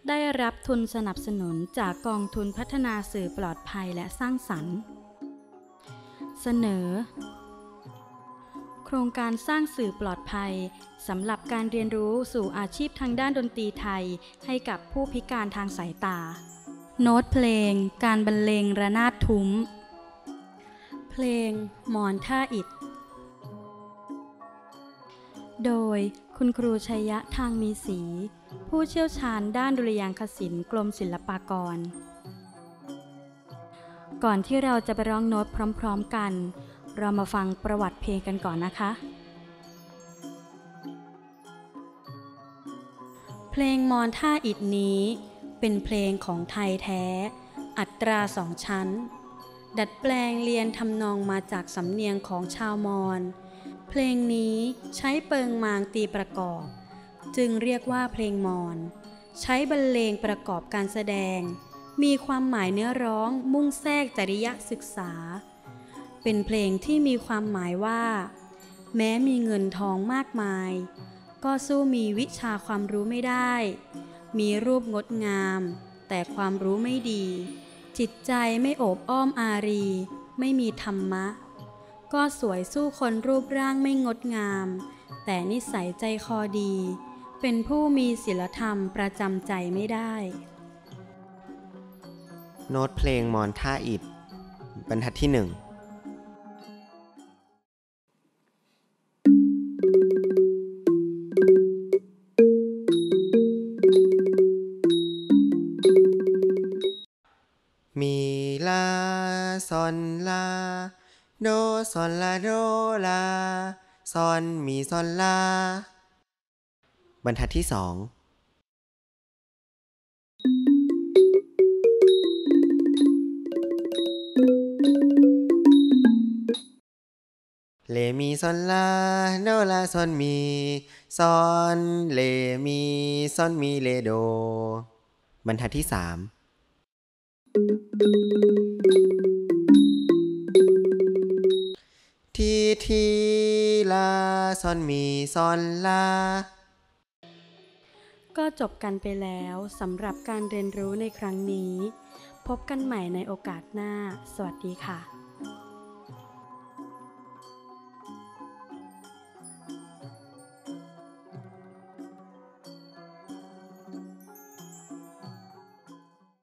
ได้รับทุนสนับสนุนจากกองทุนพัฒนาสื่อปลอดภัยและสร้างสรรค์เสนอโครงการสร้างสื่อปลอดภัยสำหรับการเรียนรู้สู่อาชีพทางด้านดนตรีไทยให้กับผู้พิการทางสายตาโน้ตเพลงการบรรเลงระนาดทุ้มเพลงมอนท่าอิฐโดยคุณครูชัยยะทางมีศรีผู้เชี่ยวชาญด้านดุริยางคศิลป์กรมศิลปากรก่อนที่เราจะไปร้องโน้ตพร้อมๆกันเรามาฟังประวัติเพลงกันก่อนนะคะเพลงมอนท่าอิฐนี้เป็นเพลงของไทยแท้อัตราสองชั้นดัดแปลงเรียนทำนองมาจากสำเนียงของชาวมอญเพลงนี้ใช้เปิงมางตีประกอบจึงเรียกว่าเพลงมอญใช้บรรเลงประกอบการแสดงมีความหมายเนื้อร้องมุ่งแทรกจริยศึกษาเป็นเพลงที่มีความหมายว่าแม้มีเงินทองมากมายก็สู้มีวิชาความรู้ไม่ได้มีรูปงดงามแต่ความรู้ไม่ดีจิตใจไม่โอบอ้อมอารีไม่มีธรรมะก็สวยสู้คนรูปร่างไม่งดงามแต่นิสัยใจคอดีเป็นผู้มีศีลธรรมประจำใจไม่ได้โน้ตเพลงมอนท่าอิฐบรรทัดที่1มีลาซอนลาโดซอนลาโดลาซอนมีซอนลาบรรทัดที่2เลมีซอนลาโดลาซอนมีซอนเลมีซอนมีเลโดบรรทัดที่3ทีลาซอนมีซอนลาก็จบกันไปแล้วสำหรับการเรียนรู้ในครั้งนี้พบกันใหม่ในโอกาสหน้าสวัสดีค่ะ